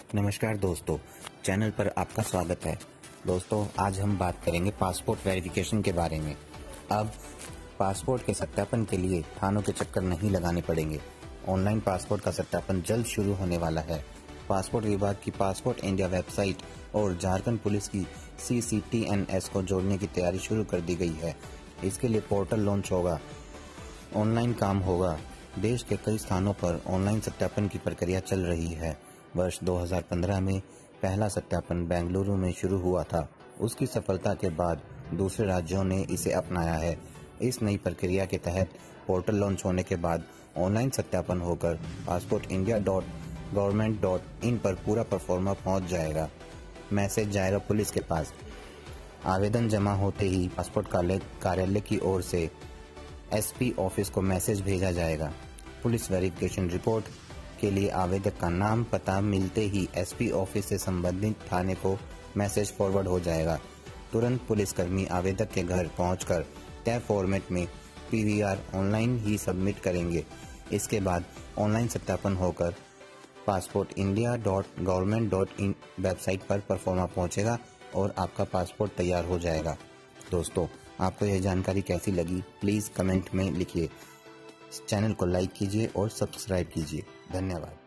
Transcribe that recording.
नमस्कार दोस्तों, चैनल पर आपका स्वागत है। दोस्तों, आज हम बात करेंगे पासपोर्ट वेरिफिकेशन के बारे में। अब पासपोर्ट के सत्यापन के लिए थानों के चक्कर नहीं लगाने पड़ेंगे। ऑनलाइन पासपोर्ट का सत्यापन जल्द शुरू होने वाला है। पासपोर्ट विभाग की पासपोर्ट इंडिया वेबसाइट और झारखंड पुलिस की CCTNS को जोड़ने की तैयारी शुरू कर दी गई है। इसके लिए पोर्टल लॉन्च होगा, ऑनलाइन काम होगा। देश के कई स्थानों पर ऑनलाइन सत्यापन की प्रक्रिया चल रही है। वर्ष 2015 में पहला सत्यापन बेंगलुरु में शुरू हुआ था। उसकी सफलता के बाद दूसरे राज्यों ने इसे अपनाया है। इस नई प्रक्रिया के तहत पोर्टल लॉन्च होने के बाद ऑनलाइन सत्यापन होकर passportindia.government.in पर पूरा परफॉर्मा पहुंच जाएगा। मैसेज जाएगा पुलिस के पास। आवेदन जमा होते ही पासपोर्ट कार्यालय की ओर से SP ऑफिस को मैसेज भेजा जाएगा। पुलिस वेरिफिकेशन रिपोर्ट के लिए आवेदक का नाम पता मिलते ही SP ऑफिस से संबंधित थाने को मैसेज फॉरवर्ड हो जाएगा। तुरंत पुलिसकर्मी आवेदक के घर पहुंचकर तय फॉर्मेट में PVR ऑनलाइन ही सबमिट करेंगे। इसके बाद ऑनलाइन सत्यापन होकर passportindia.government.in वेबसाइट पर परफॉर्मा पहुंचेगा और आपका पासपोर्ट तैयार हो जाएगा। दोस्तों, आपको यह जानकारी कैसी लगी, प्लीज़ कमेंट में लिखिए। चैनल को लाइक कीजिए और सब्सक्राइब कीजिए। धन्यवाद।